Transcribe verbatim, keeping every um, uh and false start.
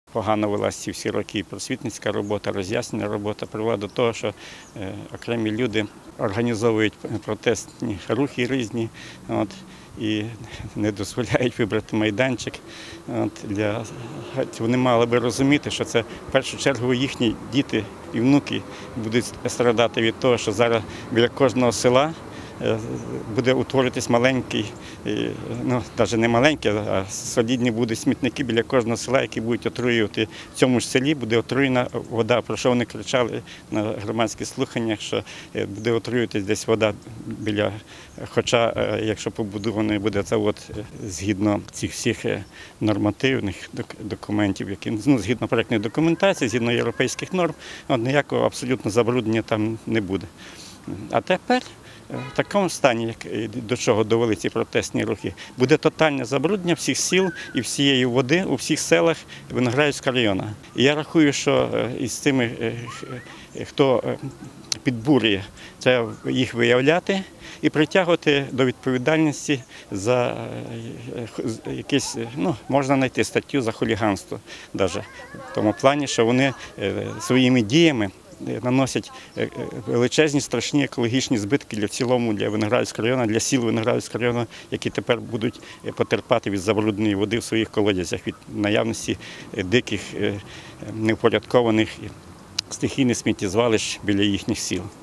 Погано велася ці всі роки просвітницька робота, роз'яснення робота привела до того, що окремі люди організовують протестні рухи різні от, і не дозволяють вибрати майданчик. От, для... Вони мали би розуміти, що це в першу чергу їхні діти і внуки будуть страдати від того, що зараз біля кожного села буде утворитись маленький, ну, навіть не маленький, а солідні будуть смітники біля кожного села, які будуть отруювати. В цьому ж селі буде отруєна вода. Про що вони кричали на громадських слуханнях, що буде отруюватись десь вода біля, хоча, якщо побудований буде завод згідно цих всіх нормативних документів, які, ну, згідно проєктної документації, згідно європейських норм, ніякого абсолютно забруднення там не буде. А тепер в такому стані, як до чого довели ці протестні рухи, буде тотальне забруднення всіх сіл і всієї води у всіх селах Виноградівського району. І я рахую, що із тими, хто підбурює, це їх виявляти і притягувати до відповідальності за якесь, ну, можна знайти статтю за хуліганство, навіть в тому плані, що вони своїми діями наносять величезні, страшні екологічні збитки для в цілому для Виноградівського району, для сіл Виноградівського району, які тепер будуть потерпати від забрудненої води в своїх колодязях, від наявності диких, невпорядкованих стихійних сміттєзвалищ біля їхніх сіл.